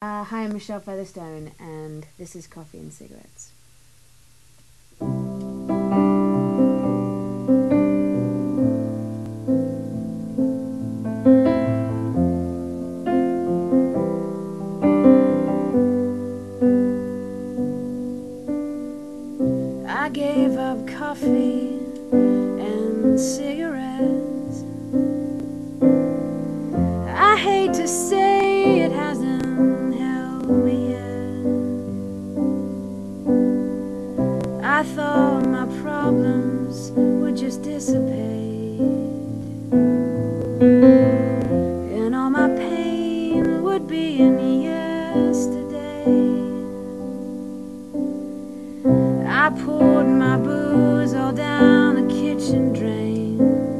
Hi, I'm Michelle Featherstone, and this is Coffee and Cigarettes. I gave up coffee and cigarettes. I hate to say it hasn't helped me yet. I thought my problems would just dissipate, and all my pain would be in yesterday. I poured my booze all down the kitchen drain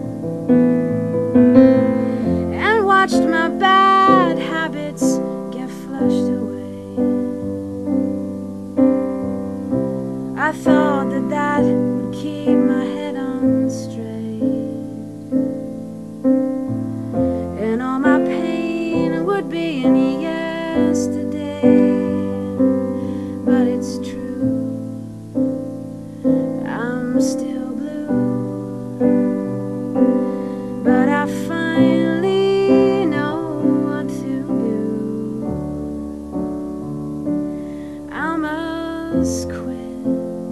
and watched my bad habits get flushed away. I thought that would keep my head on straight, and all my pain would be in yesterday. But it's true, I'm still blue, but I finally know what to do. I must quit,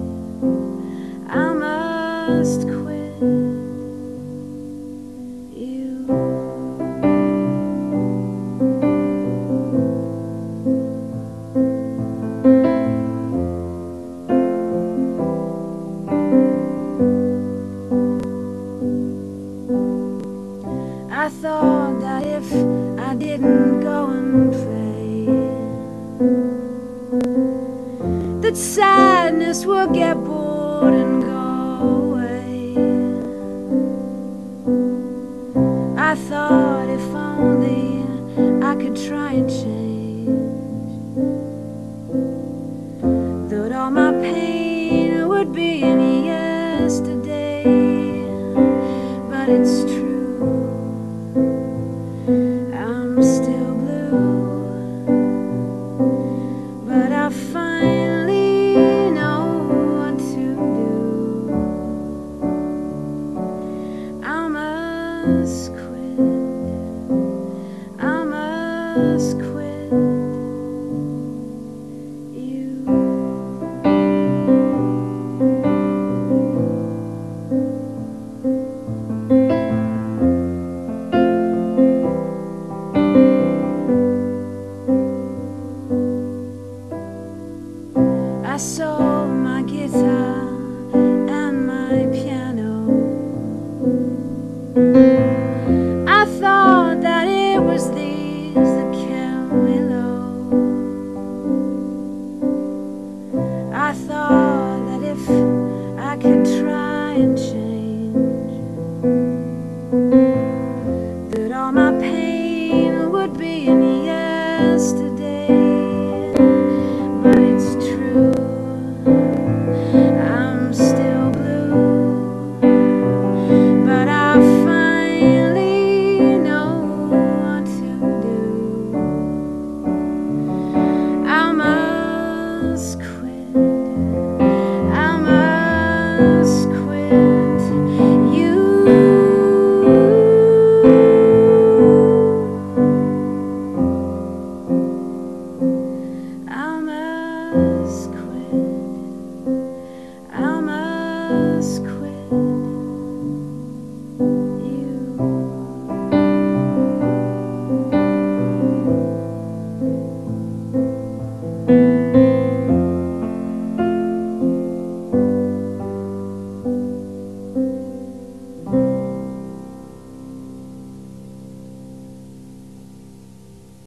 I must quit you. I thought that if I didn't go and play, that sadness would get bored and go away. I thought if only I could try and change, that all my pain would be in yesterday. But it's true, I'm still blue, but I finally know what to do. I must quit, I must quit you. I sold my guitar and my piano. I thought that it was these that kept me low. I thought that if I could try and change, that all my pain would be in yesterday. But it's true, I'm still blue, but I finally know what to do. I must quit, I must quit you. I must quit, I must quit.